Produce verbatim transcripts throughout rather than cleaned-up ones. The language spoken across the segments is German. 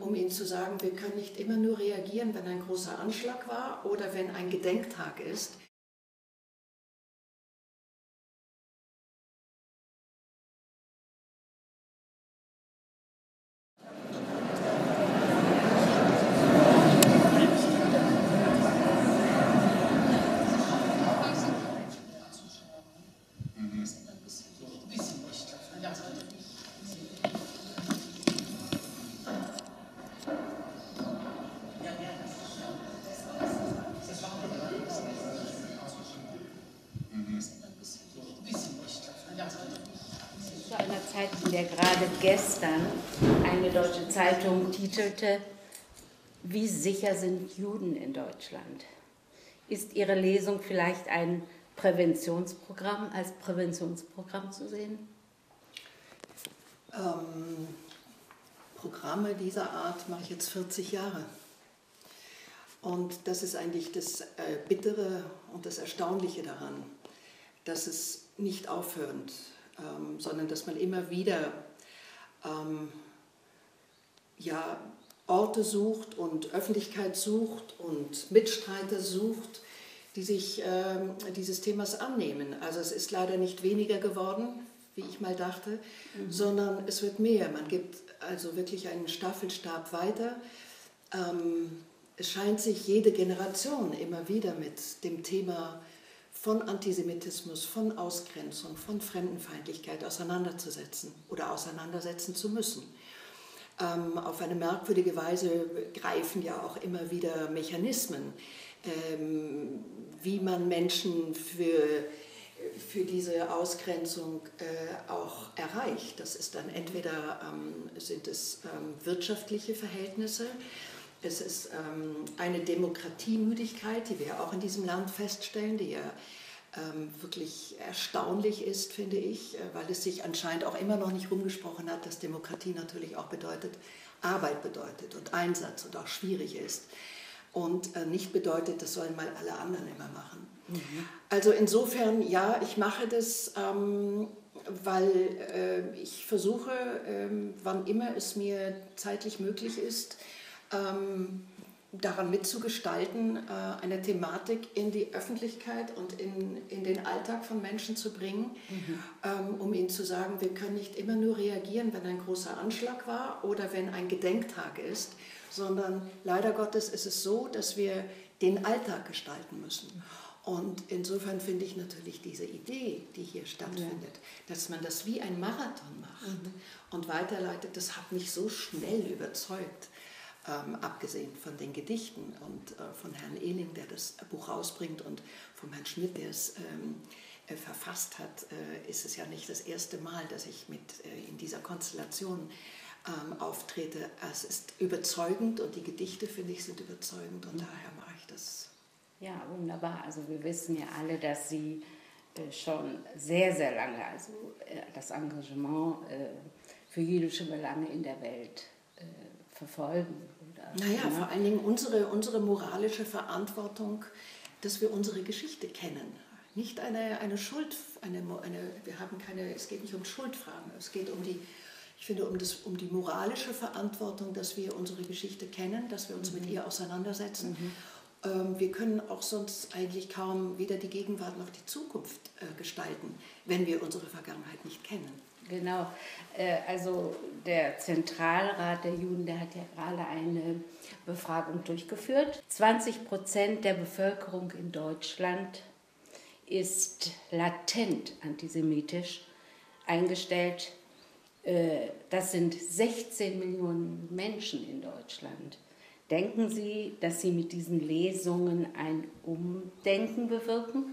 um Ihnen zu sagen, wir können nicht immer nur reagieren, wenn ein großer Anschlag war oder wenn ein Gedenktag ist. Zu einer Zeit, in der gerade gestern eine deutsche Zeitung titelte: Wie sicher sind Juden in Deutschland? Ist Ihre Lesung vielleicht ein Präventionsprogramm, als Präventionsprogramm zu sehen? Ähm, Programme dieser Art mache ich jetzt vierzig Jahre. Und das ist eigentlich das äh, Bittere und das Erstaunliche daran, dass es nicht aufhört, ähm, sondern dass man immer wieder ähm, ja, Orte sucht und Öffentlichkeit sucht und Mitstreiter sucht, die sich ähm, dieses Themas annehmen. Also es ist leider nicht weniger geworden, wie ich mal dachte, mhm. sondern es wird mehr. Man gibt also wirklich einen Staffelstab weiter. Ähm, es scheint sich jede Generation immer wieder mit dem Thema von Antisemitismus, von Ausgrenzung, von Fremdenfeindlichkeit auseinanderzusetzen oder auseinandersetzen zu müssen. Ähm, auf eine merkwürdige Weise greifen ja auch immer wieder Mechanismen, ähm, wie man Menschen für, für diese Ausgrenzung äh, auch erreicht. Das ist dann entweder ähm, sind es ähm, wirtschaftliche Verhältnisse, es ist ähm, eine Demokratiemüdigkeit, die wir auch in diesem Land feststellen, die ja ähm, wirklich erstaunlich ist, finde ich, äh, weil es sich anscheinend auch immer noch nicht rumgesprochen hat, dass Demokratie natürlich auch bedeutet, Arbeit bedeutet und Einsatz und auch schwierig ist und äh, nicht bedeutet, das sollen mal alle anderen immer machen. Mhm. Also insofern, ja, ich mache das, ähm, weil äh, ich versuche, äh, wann immer es mir zeitlich möglich ist, Ähm, daran mitzugestalten, äh, eine Thematik in die Öffentlichkeit und in, in den Alltag von Menschen zu bringen, mhm. ähm, um ihnen zu sagen, wir können nicht immer nur reagieren, wenn ein großer Anschlag war oder wenn ein Gedenktag ist, sondern leider Gottes ist es so, dass wir den Alltag gestalten müssen. Und insofern finde ich natürlich diese Idee, die hier stattfindet, ja. dass man das wie ein Marathon macht mhm. und weiterleitet, das hat mich so schnell überzeugt. Ähm, abgesehen von den Gedichten und äh, von Herrn Ehling, der das Buch rausbringt, und von Herrn Schmidt, der es ähm, äh, verfasst hat, äh, ist es ja nicht das erste Mal, dass ich mit äh, in dieser Konstellation ähm, auftrete. Es ist überzeugend und die Gedichte, finde ich, sind überzeugend und mhm. daher mache ich das. Ja, wunderbar. Also wir wissen ja alle, dass Sie äh, schon sehr, sehr lange, also äh, das Engagement äh, für jüdische Belange in der Welt äh, verfolgen. Oder, naja, ne? vor allen Dingen unsere, unsere moralische Verantwortung, dass wir unsere Geschichte kennen. Nicht eine, eine Schuld, eine, eine, wir haben keine, es geht nicht um Schuldfragen, es geht um die, ich finde, um, das, um die moralische Verantwortung, dass wir unsere Geschichte kennen, dass wir uns mhm. mit ihr auseinandersetzen. Mhm. Ähm, wir können auch sonst eigentlich kaum weder die Gegenwart noch die Zukunft äh, gestalten, wenn wir unsere Vergangenheit nicht kennen. Genau, also der Zentralrat der Juden, der hat ja gerade eine Befragung durchgeführt. zwanzig Prozent der Bevölkerung in Deutschland ist latent antisemitisch eingestellt. Das sind sechzehn Millionen Menschen in Deutschland. Denken Sie, dass Sie mit diesen Lesungen ein Umdenken bewirken?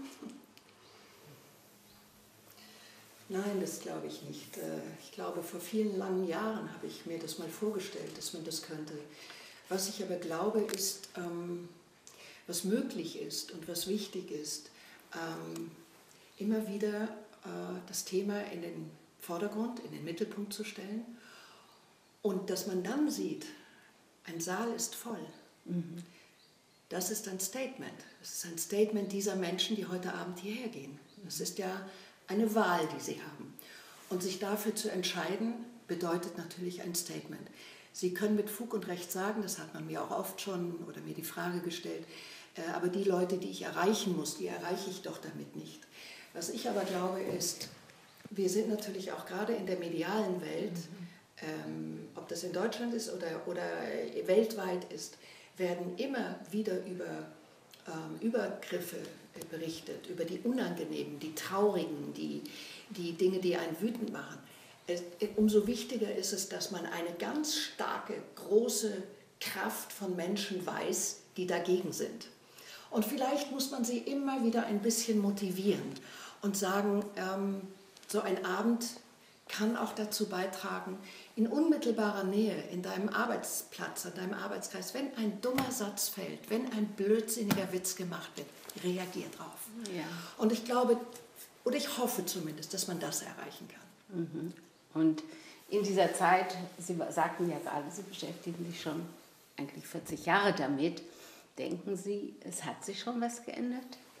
Nein, das glaube ich nicht. Ich glaube, vor vielen langen Jahren habe ich mir das mal vorgestellt, dass man das könnte. Was ich aber glaube, ist, was möglich ist und was wichtig ist, immer wieder das Thema in den Vordergrund, in den Mittelpunkt zu stellen und dass man dann sieht, ein Saal ist voll. Mhm. Das ist ein Statement. Das ist ein Statement dieser Menschen, die heute Abend hierher gehen. Das ist ja eine Wahl, die sie haben. Und sich dafür zu entscheiden, bedeutet natürlich ein Statement. Sie können mit Fug und Recht sagen, das hat man mir auch oft schon oder mir die Frage gestellt, äh, aber die Leute, die ich erreichen muss, die erreiche ich doch damit nicht. Was ich aber glaube ist, wir sind natürlich auch gerade in der medialen Welt, mhm. ähm, ob das in Deutschland ist oder, oder weltweit ist, werden immer wieder über ähm, Übergriffe berichtet, über die unangenehmen, die traurigen, die, die Dinge, die einen wütend machen. Es, umso wichtiger ist es, dass man eine ganz starke, große Kraft von Menschen weiß, die dagegen sind. Und vielleicht muss man sie immer wieder ein bisschen motivieren und sagen, ähm, so ein Abend kann auch dazu beitragen, in unmittelbarer Nähe, in deinem Arbeitsplatz, in deinem Arbeitskreis, wenn ein dummer Satz fällt, wenn ein blödsinniger Witz gemacht wird, reagier drauf. Ja. Und ich glaube, oder ich hoffe zumindest, dass man das erreichen kann. Mhm. Und in dieser Zeit, Sie sagten ja gerade, Sie beschäftigen sich schon eigentlich vierzig Jahre damit. Denken Sie, es hat sich schon was geändert?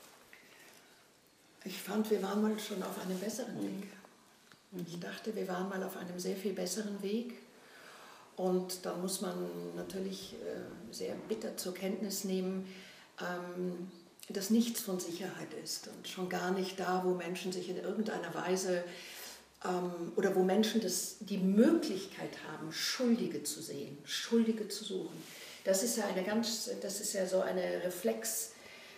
Ich fand, wir waren mal schon auf einem besseren Weg. Ich dachte, wir waren mal auf einem sehr viel besseren Weg. Und da muss man natürlich äh, sehr bitter zur Kenntnis nehmen, ähm, dass nichts von Sicherheit ist. Und schon gar nicht da, wo Menschen sich in irgendeiner Weise ähm, oder wo Menschen das, die Möglichkeit haben, Schuldige zu sehen, Schuldige zu suchen. Das ist ja eine ganz, das ist ja so eine reflexartige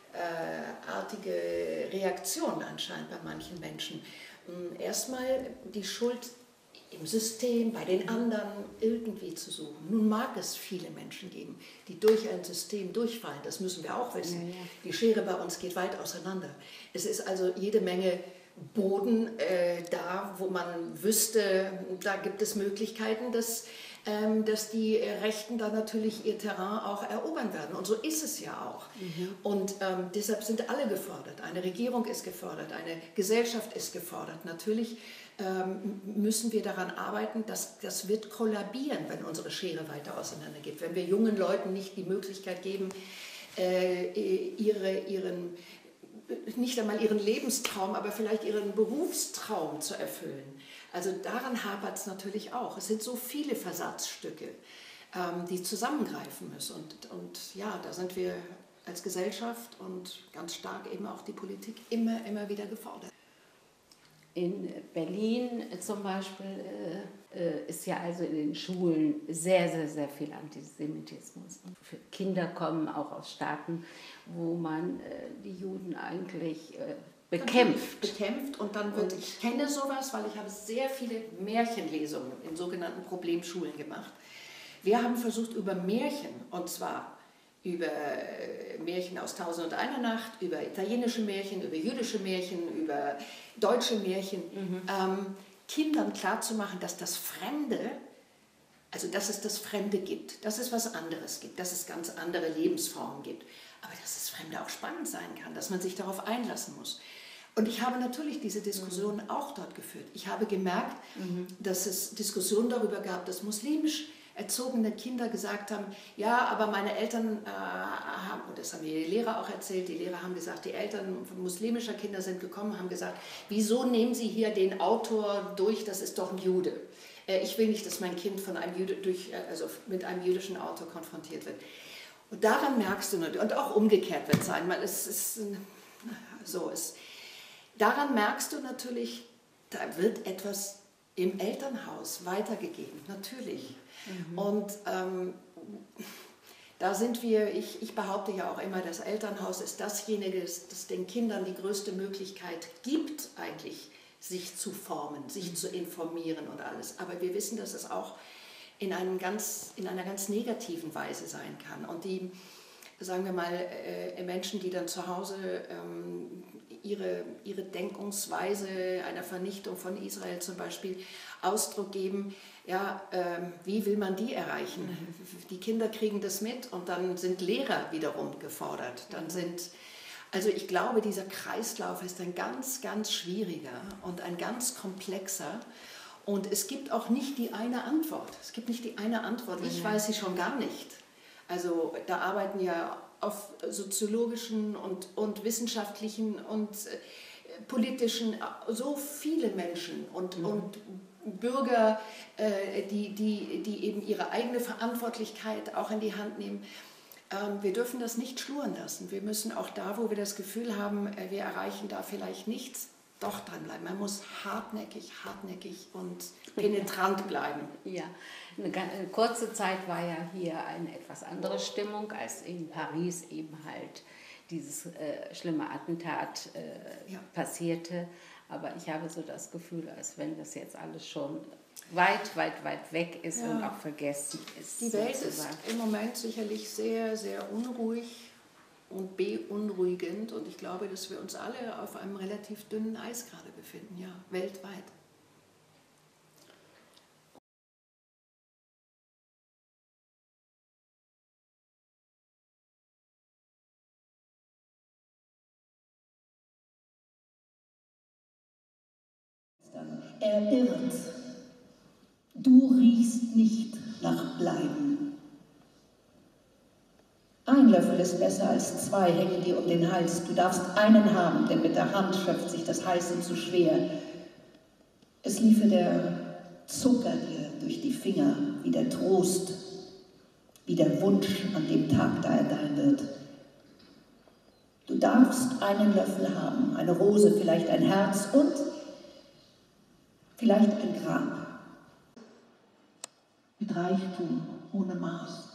Reaktion anscheinend bei manchen Menschen. Erstmal die Schuld im System, bei den anderen irgendwie zu suchen. Nun mag es viele Menschen geben, die durch ein System durchfallen, das müssen wir auch wissen. Ja, ja. Die Schere bei uns geht weit auseinander. Es ist also jede Menge Boden äh, da, wo man wüsste, da gibt es Möglichkeiten, dass, ähm, dass die Rechten da natürlich ihr Terrain auch erobern werden. Und so ist es ja auch. Mhm. Und ähm, deshalb sind alle gefordert. Eine Regierung ist gefordert, eine Gesellschaft ist gefordert. Natürlich ähm, müssen wir daran arbeiten, dass das wird kollabieren, wenn unsere Schere weiter auseinander geht. Wenn wir jungen Leuten nicht die Möglichkeit geben, äh, ihre, ihren nicht einmal ihren Lebenstraum, aber vielleicht ihren Berufstraum zu erfüllen. Also daran hapert es natürlich auch. Es sind so viele Versatzstücke, ähm, die zusammengreifen müssen. Und, und ja, da sind wir als Gesellschaft und ganz stark eben auch die Politik immer, immer wieder gefordert. In Berlin zum Beispiel äh, ist ja also in den Schulen sehr, sehr, sehr viel Antisemitismus. Und für Kinder kommen auch aus Staaten, wo man äh, die Juden eigentlich äh, bekämpft. Bekämpft und dann wird, und ich kenne sowas, weil ich habe sehr viele Märchenlesungen in sogenannten Problemschulen gemacht. Wir haben versucht über Märchen, und zwar über Märchen aus Tausend und einer Nacht, über italienische Märchen, über jüdische Märchen, über deutsche Märchen, mhm. ähm, Kindern klarzumachen, dass das Fremde, also dass es das Fremde gibt, dass es was anderes gibt, dass es ganz andere Lebensformen gibt, aber dass das Fremde auch spannend sein kann, dass man sich darauf einlassen muss. Und ich habe natürlich diese Diskussionen mhm. auch dort geführt. Ich habe gemerkt, mhm. dass es Diskussionen darüber gab, dass muslimisch erzogene Kinder gesagt haben, ja, aber meine Eltern äh, haben, und das haben die Lehrer auch erzählt, die Lehrer haben gesagt, die Eltern von muslimischer Kinder sind gekommen, haben gesagt, wieso nehmen Sie hier den Autor durch, das ist doch ein Jude. Äh, ich will nicht, dass mein Kind von einem Jude durch, also mit einem jüdischen Autor konfrontiert wird. Und daran merkst du, und auch umgekehrt wird es sein, weil es ist so ist. Daran merkst du natürlich, da wird etwas im Elternhaus weitergegeben, natürlich. Mhm. Und ähm, da sind wir, ich, ich behaupte ja auch immer, das Elternhaus ist dasjenige, das den Kindern die größte Möglichkeit gibt, eigentlich sich zu formen, sich mhm. zu informieren und alles. Aber wir wissen, dass es auch in, einem ganz, in einer ganz negativen Weise sein kann. Und die, sagen wir mal, äh, Menschen, die dann zu Hause ähm, ihre, ihre Denkungsweise einer Vernichtung von Israel zum Beispiel Ausdruck geben, ja, ähm, wie will man die erreichen? Die Kinder kriegen das mit und dann sind Lehrer wiederum gefordert. Dann sind, also ich glaube, dieser Kreislauf ist ein ganz, ganz schwieriger und ein ganz komplexer. Und es gibt auch nicht die eine Antwort. Es gibt nicht die eine Antwort. Ich weiß sie schon gar nicht. Also da arbeiten ja auf soziologischen und, und wissenschaftlichen und äh, politischen so viele Menschen und, mhm. und Bürger, äh, die, die, die eben ihre eigene Verantwortlichkeit auch in die Hand nehmen. Ähm, wir dürfen das nicht schluren lassen. Wir müssen auch da, wo wir das Gefühl haben, äh, wir erreichen da vielleicht nichts, doch dranbleiben. Man muss hartnäckig, hartnäckig und penetrant bleiben. Ja, eine, eine kurze Zeit war ja hier eine etwas andere Stimmung, als in Paris eben halt dieses äh, schlimme Attentat äh, ja. passierte. Aber ich habe so das Gefühl, als wenn das jetzt alles schon weit, weit, weit weg ist ja. und auch vergessen ist. Die Welt sozusagen. ist im Moment sicherlich sehr, sehr unruhig und beunruhigend. Und ich glaube, dass wir uns alle auf einem relativ dünnen Eis gerade befinden, ja, weltweit. Er irrt. Du riechst nicht nach Bleiben. Ein Löffel ist besser als zwei, hängen dir um den Hals. Du darfst einen haben, denn mit der Hand schöpft sich das Heiße zu schwer. Es liefe der Zucker dir durch die Finger, wie der Trost, wie der Wunsch an dem Tag, da er dein wird. Du darfst einen Löffel haben, eine Rose, vielleicht ein Herz und vielleicht ein Grab. Mit Reichtum ohne Maß.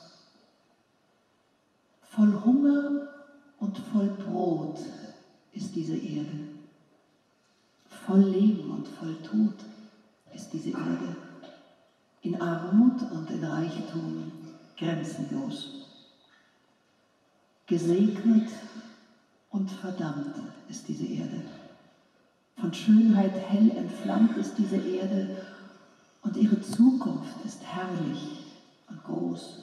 Voll Hunger und voll Brot ist diese Erde. Voll Leben und voll Tod ist diese Erde. In Armut und in Reichtum grenzenlos. Gesegnet und verdammt ist diese Erde. Von Schönheit hell entflammt ist diese Erde und ihre Zukunft ist herrlich und groß.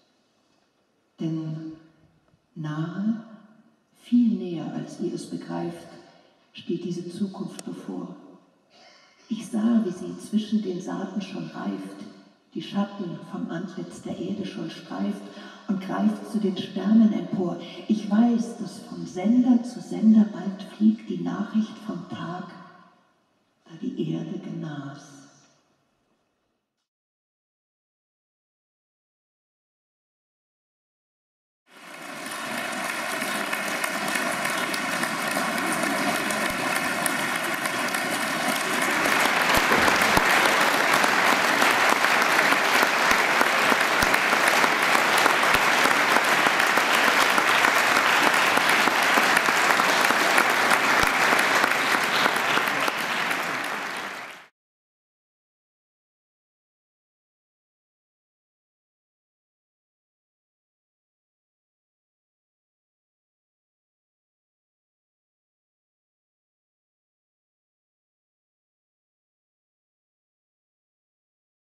Denn nahe, viel näher als ihr es begreift, steht diese Zukunft bevor. Ich sah, wie sie zwischen den Saaten schon reift, die Schatten vom Antlitz der Erde schon streift und greift zu den Sternen empor. Ich weiß, dass von Sender zu Sender bald fliegt die Nachricht vom Tag, da die Erde genas.